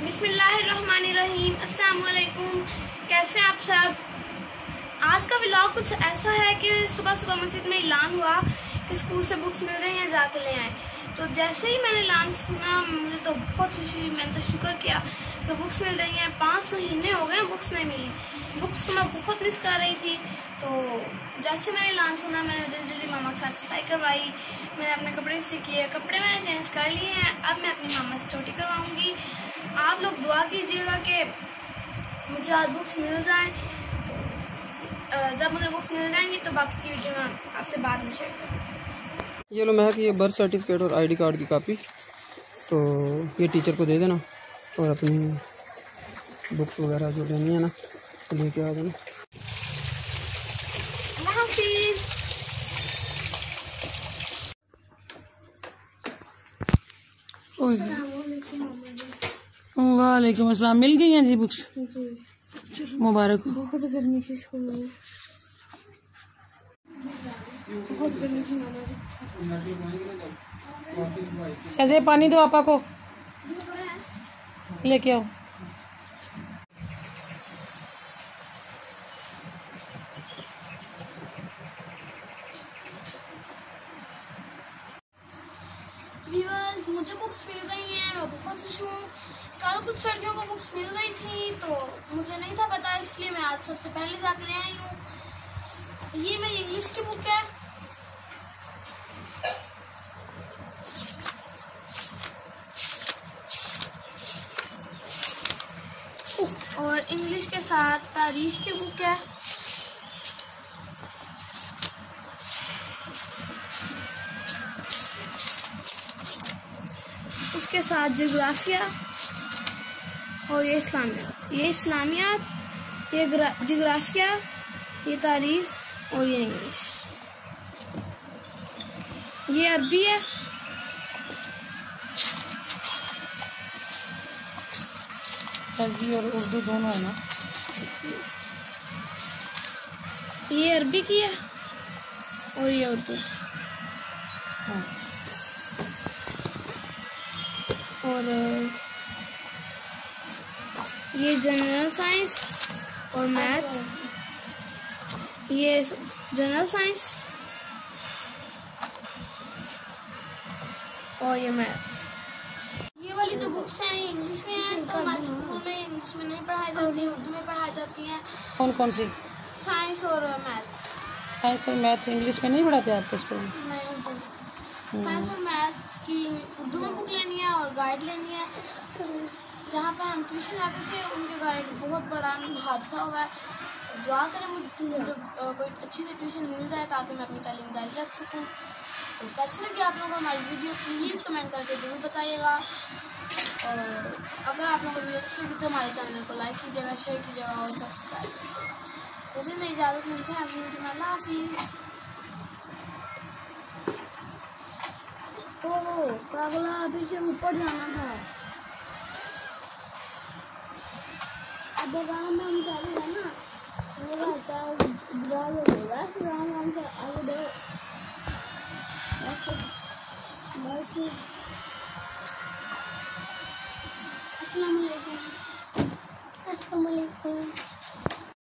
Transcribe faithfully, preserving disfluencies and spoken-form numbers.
बिस्मिल्लाहिर्रहमानिर्रहीम। अस्सलाम वालेकुम। कैसे आप सब। आज का व्लॉग कुछ ऐसा है कि सुबह सुबह मस्जिद में ऐलान हुआ कि स्कूल से बुक्स मिल रही हैं, जाके ले आए। तो जैसे ही मैंने ऐलान सुना मुझे तो बहुत खुशी, मैंने तो शुक्र किया कि बुक्स मिल रही हैं। पाँच महीने हो गए बुक्स नहीं मिली। बुक्स को मैं बहुत मिस कर रही थी। तो जैसे मैंने ऐलान सुना मैंने जल्दी जल्दी मामा के साथ सफाई करवाई, मैंने अपने कपड़े इस्त्री किए, कपड़े मैंने चेंज कर लिए हैं। अब मैं अपनी मामा से छोटी करवाऊंगी। आप लोग दुआ कीजिएगा कि मुझे आज बुक्स मिल जाएं। जब मुझे बुक्स मिल जाएंगी तो बाकी की वीडियो मैं आपसे बाद में शेयर करूँगी। ये लो महक, ये बर्थ सर्टिफिकेट और आईडी कार्ड की कॉपी, तो ये टीचर को दे देना और अपनी बुक्स वगैरह जो लेनी है ना तो लेके आ देना। वालेकुम अस्सलाम। मिल गई हैं जी बुक्स? जी मुबारक हो। बहुत गर्मी थी स्कूल में, बहुत गर्मी थी मामा जी। ऐसे पानी दो आपा को, लेके आओ। व्यूअर्स, मुझे बुक्स मिल गई हैं, मैं बहुत खुश हूँ। कल कुछ लड़कियों को बुक्स मिल गई थी तो मुझे नहीं था पता, इसलिए मैं आज सबसे पहले जाकर ले आई हूँ। ये मेरी इंग्लिश की बुक है। और इंग्लिश के साथ तारीख की बुक है। उसके साथ जियोग्राफिया और ये इस्लामियात, ये इस्लामियात, ये जियोग्राफिया, ये तारीख और ये इंग्लिश। ये अरबी है। अरबी और उर्दू दोनों है ना। ये अरबी की है और ये उर्दू। हाँ। और ये जनरल साइंस और मैथ, ये जनरल साइंस और ये मैथ। ये वाली जो बुक्स हैं ये इंग्लिश में हैं, तो हमारे स्कूल में इंग्लिश में नहीं पढ़ाई जाती, उर्दू में पढ़ाई जाती हैं। कौन कौन सी? साइंस और मैथ। साइंस और मैथ इंग्लिश में नहीं पढ़ाते आपके स्कूल में? नहीं, उर्दू। साइंस और मैथ की उर्दू में बुक लेनी है और गाइड लेनी है। जहाँ पे हम ट्यूशन जाते थे उनके घर एक बहुत बड़ा हादसा हुआ है। दुआ करें मुझे जब कोई अच्छी सी ट्यूशन मिल जाए ताकि मैं अपनी तालीम जारी रख सकूँ। तो कैसी लगी आप लोगों को हमारी वीडियो, प्लीज़ कमेंट करके जरूर बताइएगा। और अगर आप लोगों को वीडियो अच्छी लगी तो हमारे चैनल को लाइक कीजिएगा, शेयर कीजिएगा और सब्सक्राइब कीजिएगा। मुझे नई इजाज़त मिलती है अगली वीडियो में। अल्लाह हाफिज़। ओ कागला अभी से ऊपर जाना था। अब राम राम चालू है ना, मेरा आता है ब्लॉग होगा, राम राम से आगे बढ़ो। बस बस अस्सलाम वालेकुम। अस्सलाम वालेकुम।